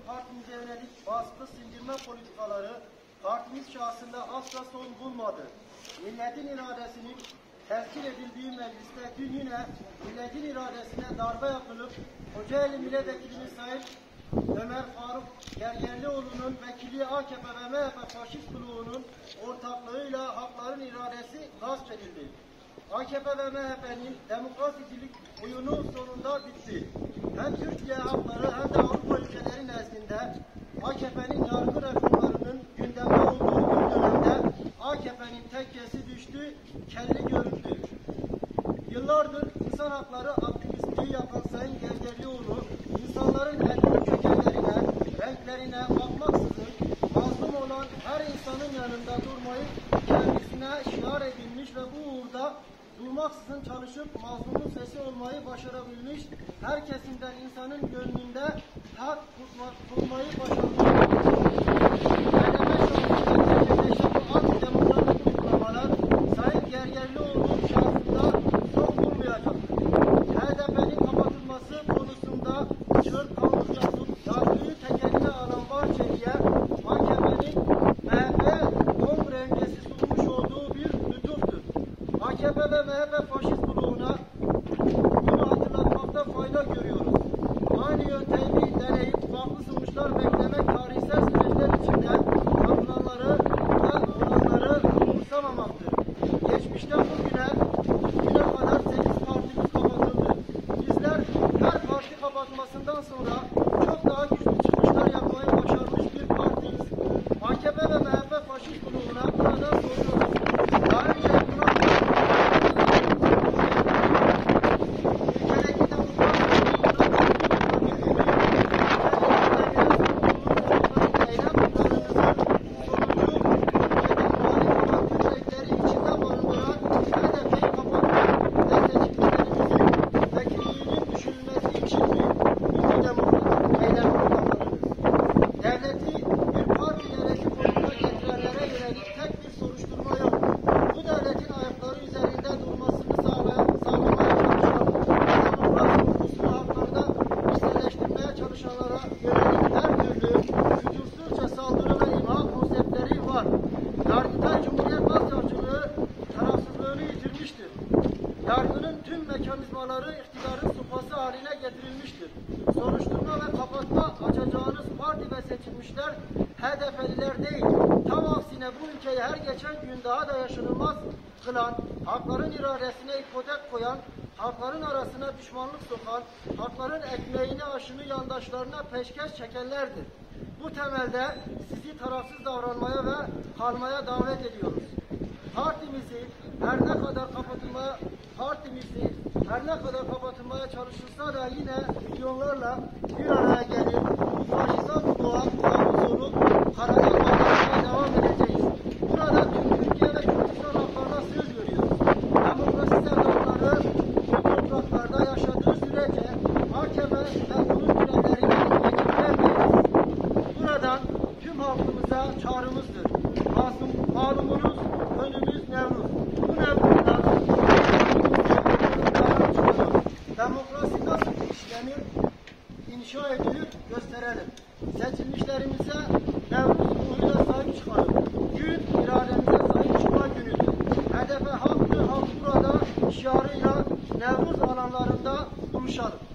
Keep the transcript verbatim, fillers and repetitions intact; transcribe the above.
partimize yönelik baskı sindirme politikaları partimiz şahsında asla son bulmadı. Milletin iradesinin temsil edildiği mecliste dün yine milletin iradesine darbe yapılıp Kocaeli Milletvekilimiz Sayın Ömer Faruk Gergerlioğlu'nun vekili A K P ve M H P faşist bloğunun ortaklığıyla hakların iradesi gasp edildi. A K P ve M H P'nin demokratiklik oyunu sonunda bitti. Hem Türkiye hakları hem de Avrupa ülkeleri nezdinde A K P'nin yargı reformlarının gündemde olduğu bir dönemde A K P'nin tekkesi düştü, kelli göründü. Yıllardır insan hakları aktivistliği yapan Sayın Gergerlioğlu, insanların etnik kökenlerine, renklerine bakmaksızın mazlum olan her insanın yanında durmayı kendisine şiar edilmiş ve bu uğurda durmaksızın çalışıp mazlumun sesi olmayı başarabilmiş, her kesimden insanın gönlünde hak kurmayı başarmış. Eyleme şahsında gerçekleşen bu antidemokratik uygulamalar Sayın Gergerlioğlu'nun şahsında son bulmayacaktır. H D P'nin kapatılması konusunda çığır kalmış yapıp yargıyı tekeline alan Bahçeli'ye A K P'nin M H P kongre öncesi sunmuş olduğu bir lütuftur. A K P ve M H P faşist bloğuna bunu hatırlatmakta fayda görüyoruz. Aynı yöntemi deneyip farklı sonuçlar beklemek tarihsel süreçler içinde yapılanları ve olanları umursamamaktır. Geçmişten bugüne, bugüne kadar sekiz partimiz kapatıldı. Bizler her parti kapatmasından sonra çok daha güçlü çıkışlar yapmayı başarmış bir partiyiz. A K P ve M H P faşist bloğuna buradan soruyoruz. Daha önce yapılan Yargıtay Cumhuriyet Başsavcılığı tarafsızlığını yitirmiştir. Yargının tüm mekanizmaları iktidarın sopası haline getirilmiştir. Soruşturma ve kapatma açacağınız parti ve seçilmişler H D P'liler değil. Tam aksine bu ülkeyi her geçen gün daha da yaşanılmaz kılan, hakların iradesine ipotek koyan, hakların arasına düşmanlık sokan, hakların ekmeğini aşını yandaşlarına peşkeş çekenlerdir. Bu temelde sizi tarafsız davranmaya ve kalmaya davet ediyoruz. Partimizi her ne kadar kapatılmaya, partimizi her ne kadar kapatılmaya çalışılsa da yine milyonlarla bir araya gelip bu faşizan doğan kabusunu karadan kaldırmaya devam edeceğiz. Burada tüm Türkiye ve Kürdistan halklarına söz veriyoruz. Demokrasi sevdaları bu topraklarda yaşadığı sürece mahkeme ve bunun türevlerine geçit vermeyiz. Buradan tüm halkımıza çağrımızdır. Masum, malumunuz önümüz Nevruz. Bu Nevruz'da demokrasi nasıl işlenir, inşa edilir gösterelim. Seçilmişlerimize Nevruz ruhuyla sahip çıkalım. Gün irademize sahip çıkma günüdür. H D P hakkı halk burada şiarıyla Nevruz alanlarında buluşalım.